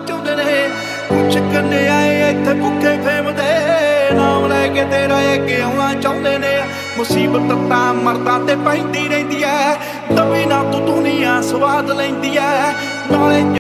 ਚਾਹੁੰਦੇ ਨੇ ਕੁਛ ਕੰਨੇ ਆਏ ਇੱਥੇ ਭੁੱਖੇ ਫੇਮਦੇ ਨਾਮ ਲੈ ਕੇ ਤੇਰਾ ਅੱਗੇ ਆਉਣਾ ਚਾਹੁੰਦੇ ਨੇ ਮੁਸੀਬਤ ਤਾਂ ਮਰਦਾਂ ਤੇ ਪੈਂਦੀ ਰਹਿੰਦੀ ਐ ਦਬੀ ਨਾ ਤੂੰ ਦੁਨੀਆ ਸਵਾਦ ਲੈਂਦੀ ਐ ਨਾਲੇ